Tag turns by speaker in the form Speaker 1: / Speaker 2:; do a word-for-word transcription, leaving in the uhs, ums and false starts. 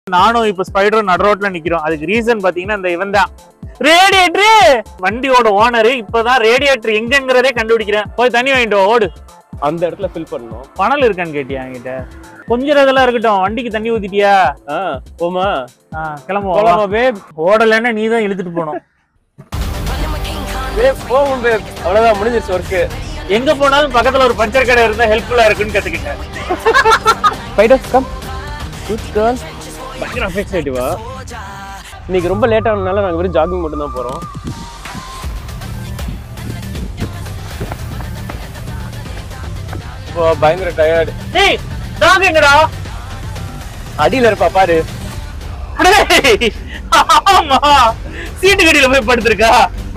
Speaker 1: நானும் இப்ப ஸ்பைடரும் நடு ரோட்ல நிக்கிறோம். அதுக்கு ரீசன் பாத்தீங்கன்னா இந்த இவன் தான் ரேடியேட்டர். வண்டியோட ஓனர் இப்பதான் ரேடியேட்டர் எங்கங்கிறதே கண்டுபிடிக்கிறேன். போய் தண்ணி வாங்கிட்டு ஓடு.
Speaker 2: அந்த இடத்துல ஃபில் பண்ணணும்.
Speaker 1: பணல் இருக்கான்னு கேட்டியா என்கிட்ட? கொஞ்சம் இதெல்லாம் இருக்கட்டும். வண்டிக்கு தண்ணி ஊத்திட்டியா?
Speaker 2: போமா
Speaker 1: கிளம்புவோம். ஓடலன்னா நீ தான் இழுத்துட்டு போனோம்.
Speaker 2: அவ்வளவுதான் முடிஞ்சிருச்சு ஒர்க்கு.
Speaker 1: எங்க போனாலும் பக்கத்துல ஒரு பஞ்சர் கடை இருந்தா ஹெல்ப்ஃபுல்லா இருக்குன்னு கத்துக்கிட்டேன்.
Speaker 2: இன்னைக்கு ரொம்ப லேட் ஆனதுனால நாங்க வெறும் ஜாகிங் மட்டும் தான் போறோம். பயங்கர டயர்டு.
Speaker 1: டேய் டாக் எங்கடா?
Speaker 2: அடியில இருப்பா பாரு.
Speaker 1: ஆமா சீட்டு கடியில போய் படுத்திருக்கா.